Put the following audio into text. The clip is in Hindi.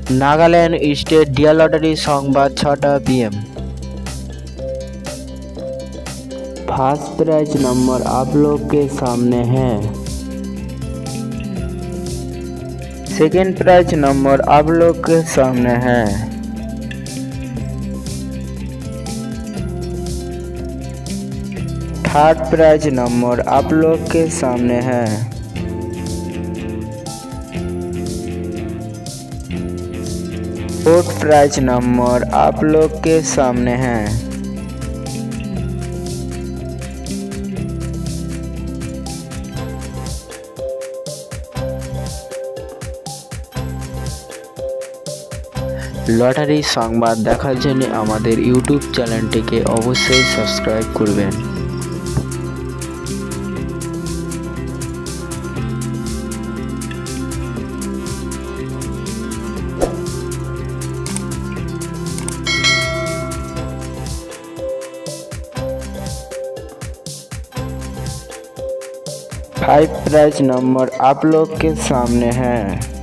Nagaland state dear lottery Sambad 6टा PM। फर्स्ट प्राइज नंबर आप लोग के सामने है। सेकेंड प्राइज नंबर आप लोग के सामने है। थर्ड प्राइज नंबर आप लोग के सामने है। फोर्थ प्राइज नंबर आप लोग के सामने है। লটারি সংবাদ দেখার জন্য আমাদের ইউটিউব চ্যানেলটিকে অবশ্যই সাবস্ক্রাইব করবেন। फाइव प्राइज नंबर आप लोग के सामने है।